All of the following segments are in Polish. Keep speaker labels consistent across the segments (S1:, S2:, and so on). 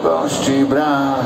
S1: gości brak.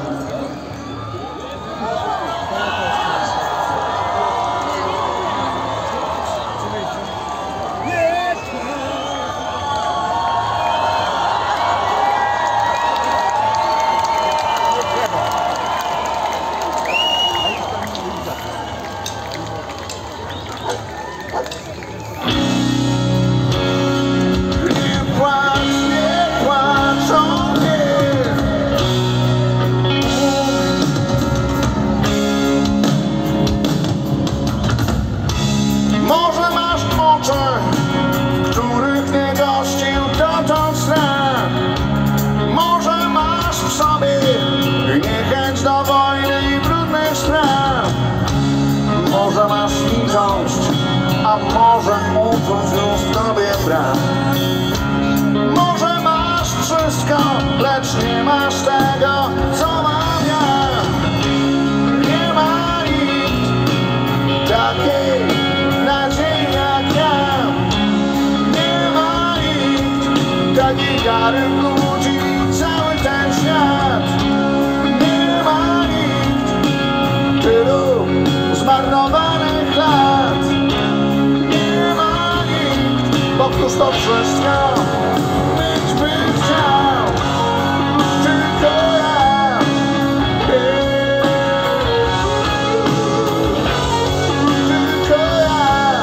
S1: Do wojny i brudnych spraw. Może masz litość, a może uczuć już tobie brak. Może masz wszystko, lecz nie masz tego, co mam ja. Nie ma nikt takiej nadziei jak ja. Nie ma nikt takiej kary ludzi, cały ten świat. Tylu zmarnowanych lat. Nie ma nikt, bo któż to wszystko mieć by chciał. Tylko ja. Tylko ja.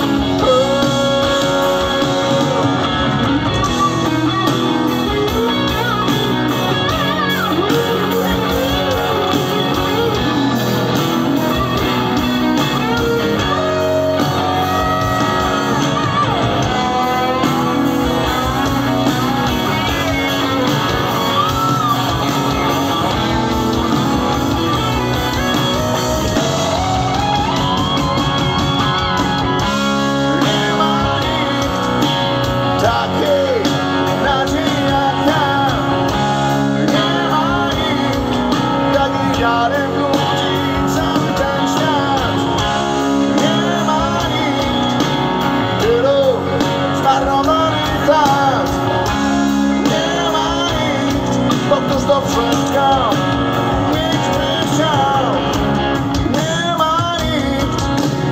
S1: To wszystko mieć by chciał. Nie ma nikt.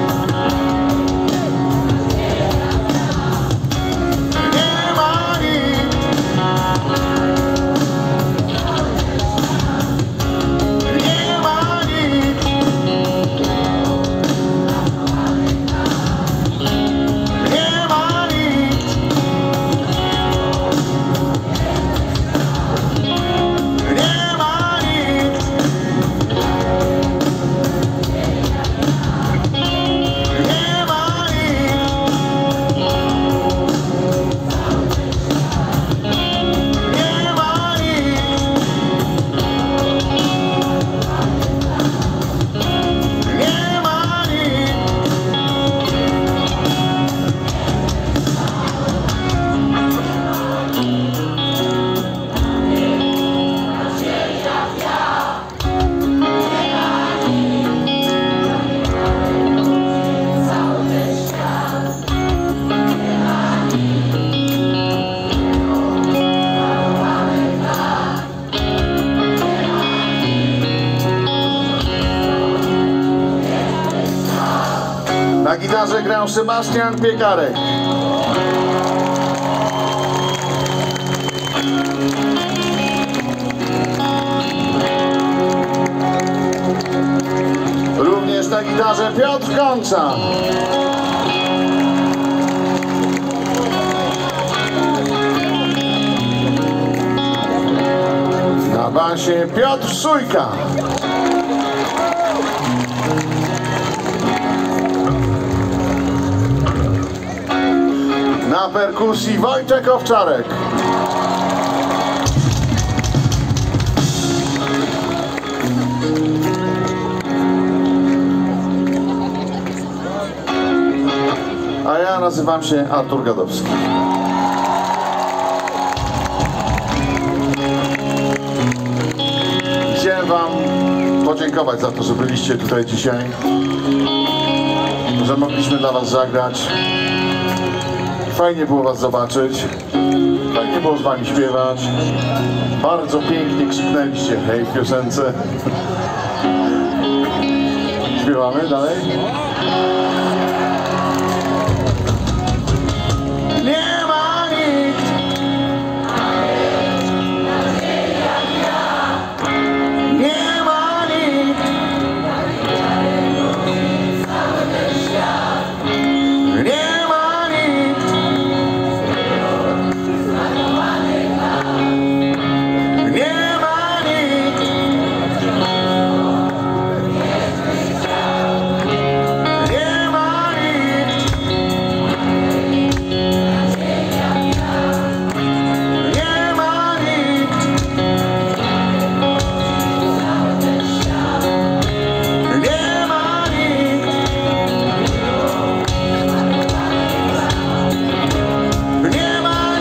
S1: Nie ma nikt. Nie ma nikt. Nie ma nikt. Na gitarze grał Sebastian Piekarek. Również na gitarze Piotr Końca. Na basie Piotr Sójka. Na perkusji Wojciech Owczarek. A ja nazywam się Artur Gadowski. Chciałem wam podziękować za to, że byliście tutaj dzisiaj, że mogliśmy dla was zagrać. Fajnie było was zobaczyć. Fajnie było z wami śpiewać. Bardzo pięknie krzyknęliście hej w piosence. Śpiewamy dalej? Nie ma nikt, nie ma nikt, nie ma nikt, nie ma nikt, nie ma nikt, nie ma nikt, nie ma nikt, nie ma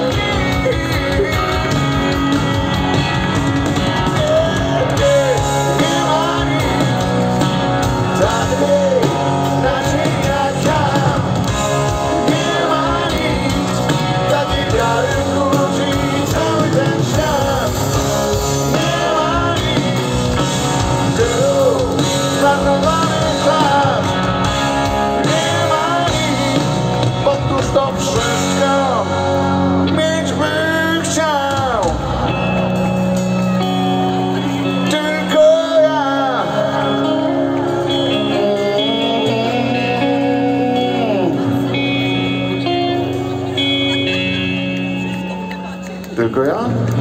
S1: to wszystko mieć by chciał tylko ja. Tylko ja?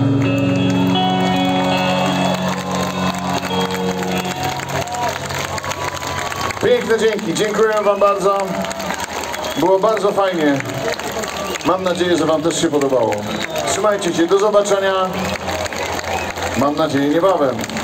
S1: Piękne dzięki, dziękuję wam bardzo. Było bardzo fajnie. Mam nadzieję, że wam też się podobało. Trzymajcie się, do zobaczenia. Mam nadzieję niebawem.